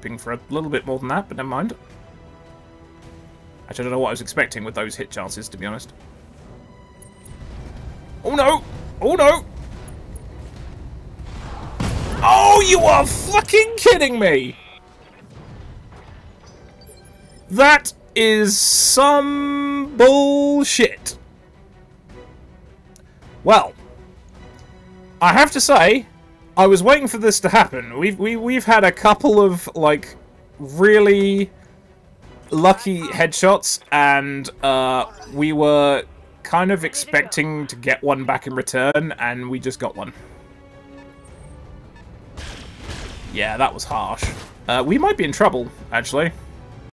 hoping for a little bit more than that, but never mind. Actually, I don't know what I was expecting with those hit chances, to be honest. Oh no! Oh no! Oh, you are fucking kidding me! That is some bullshit. Well, I have to say, I was waiting for this to happen. We've had a couple of like really lucky headshots, and we were kind of expecting to get one back in return, and we just got one. Yeah, that was harsh. We might be in trouble, actually.